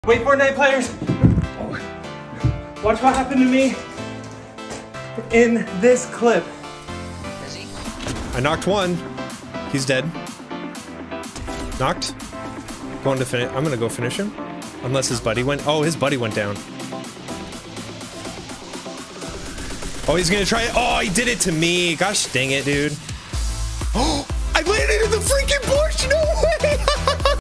Wait, Fortnite players, watch what happened to me in this clip. Is he? I knocked one. He's dead. Knocked. Going to finish. I'm gonna go finish him. Unless his buddy went. Oh, his buddy went down. Oh, he's gonna try it. Oh, he did it to me. Gosh dang it, dude. Oh, I landed in the freaking bush. No way.